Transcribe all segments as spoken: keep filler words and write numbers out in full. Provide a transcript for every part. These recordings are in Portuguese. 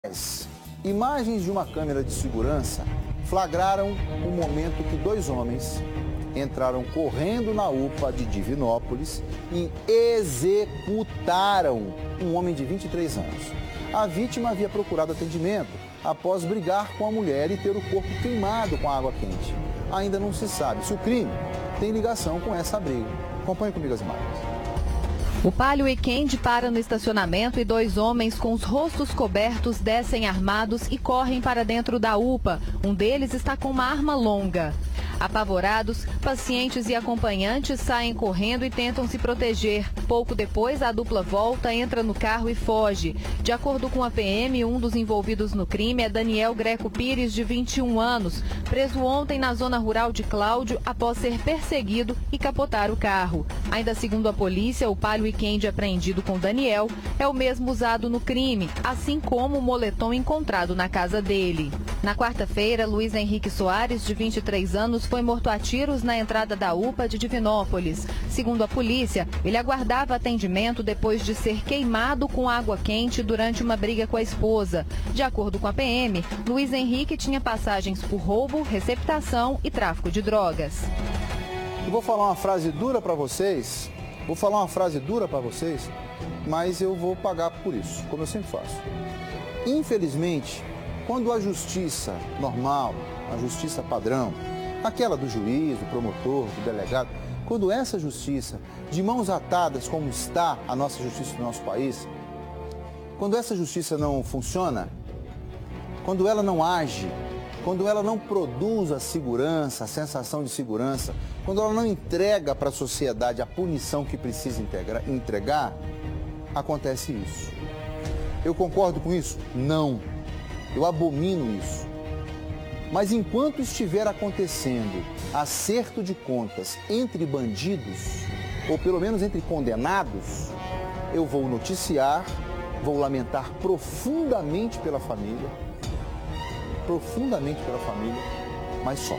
Mas imagens de uma câmera de segurança flagraram o momento que dois homens entraram correndo na U P A de Divinópolis e executaram um homem de vinte e três anos. A vítima havia procurado atendimento após brigar com a mulher e ter o corpo queimado com água quente. Ainda não se sabe se o crime tem ligação com essa briga. Acompanhe comigo as imagens. O Palio Weekend para no estacionamento e dois homens com os rostos cobertos descem armados e correm para dentro da U P A. Um deles está com uma arma longa. Apavorados, pacientes e acompanhantes saem correndo e tentam se proteger. Pouco depois, a dupla volta, entra no carro e foge. De acordo com a P M, um dos envolvidos no crime é Daniel Greco Pires, de vinte e um anos, preso ontem na zona rural de Cláudio após ser perseguido e capotar o carro. Ainda segundo a polícia, o Palio Weekend apreendido com Daniel é o mesmo usado no crime, assim como o moletom encontrado na casa dele. Na quarta-feira, Luiz Henrique Soares, de vinte e três anos, foi morto a tiros na entrada da U P A de Divinópolis. Segundo a polícia, ele aguardava atendimento depois de ser queimado com água quente durante uma briga com a esposa. De acordo com a P M, Luiz Henrique tinha passagens por roubo, receptação e tráfico de drogas. Eu vou falar uma frase dura para vocês, vou falar uma frase dura para vocês, mas eu vou pagar por isso, como eu sempre faço. Infelizmente, quando a justiça normal, a justiça padrão, aquela do juiz, do promotor, do delegado, quando essa justiça, de mãos atadas como está a nossa justiça no nosso país, quando essa justiça não funciona, quando ela não age, quando ela não produz a segurança, a sensação de segurança, quando ela não entrega para a sociedade a punição que precisa integra, entregar, acontece isso. Eu concordo com isso? Não. Eu abomino isso. Mas enquanto estiver acontecendo acerto de contas entre bandidos, ou pelo menos entre condenados, eu vou noticiar, vou lamentar profundamente pela família, profundamente pela família, mas só.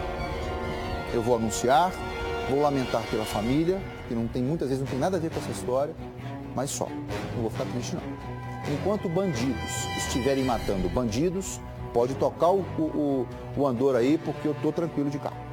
Eu vou anunciar, vou lamentar pela família, que não tem, muitas vezes não tem nada a ver com essa história, mas só. Não vou ficar triste não. Enquanto bandidos estiverem matando bandidos, pode tocar o, o, o andor aí, porque eu estou tranquilo de carro.